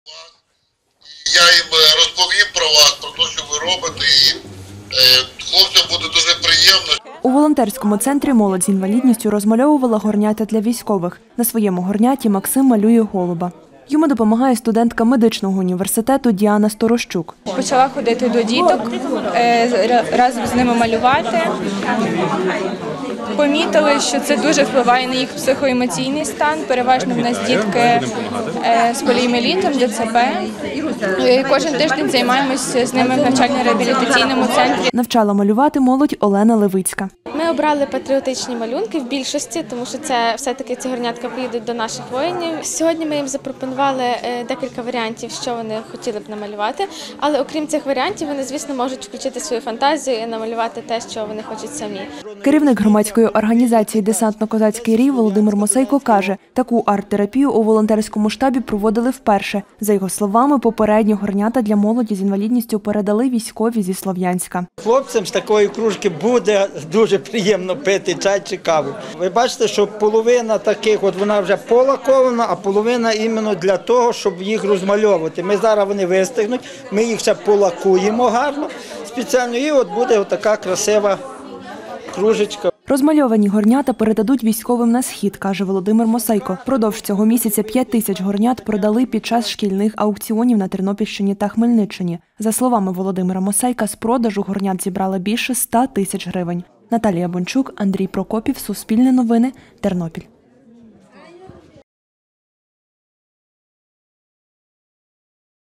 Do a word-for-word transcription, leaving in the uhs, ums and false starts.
Я їм розповім про вас, про те, що ви робите, і хлопцям буде дуже приємно. У волонтерському центрі молодь з інвалідністю розмальовувала горнята для військових. На своєму горняті Максим малює голуба. Йому допомагає студентка медичного університету Діана Сторощук. Почала ходити до діток, разом з ними малювати. Помітили, що це дуже впливає на їх психоемоційний стан. Переважно в нас дітки з поліомієлітом, Д Ц П. Кожен тиждень займаємося з ними в навчально-реабілітаційному центрі. Навчала малювати молодь Олена Левицька. Ми обрали патріотичні малюнки в більшості, тому що це все-таки ці горнятка поїдуть до наших воїнів. Сьогодні ми їм запропонували декілька варіантів, що вони хотіли б намалювати, але окрім цих варіантів, вони, звісно, можуть включити свою фантазію і намалювати те, що вони хочуть самі. Керівник громадської організації «Десантно-козацький рій» Володимир Мосейко каже, таку арт-терапію у волонтерському штабі проводили вперше. За його словами, попередні горнята для молоді з інвалідністю передали військові зі Слов'янська. Хлопцям з такої кружки буде дуже приємно пити чай чи каву. Ви бачите, що половина таких, от вона вже полакована, а половина іменно для того, щоб їх розмальовувати. Ми зараз вони вистигнуть, ми їх ще полакуємо гарно спеціально, і от буде така красива кружечка. Розмальовані горнята передадуть військовим на схід, каже Володимир Мосейко. Впродовж цього місяця п'ять тисяч горнят продали під час шкільних аукціонів на Тернопільщині та Хмельниччині. За словами Володимира Мосейка, з продажу горнят зібрали більше ста тисяч гривень. Наталія Бончук, Андрій Прокопів, Суспільне новини, Тернопіль.